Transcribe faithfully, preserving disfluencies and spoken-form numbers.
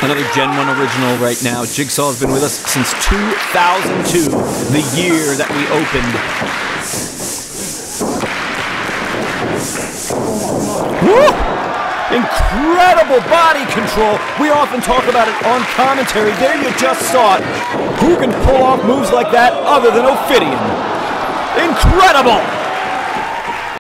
Another Gen one original right now. Jigsaw has been with us since two thousand two, the year that we opened. Woo! Incredible body control. We often talk about it on commentary. There you just saw it. Who can pull off moves like that other than Ophidian? Incredible!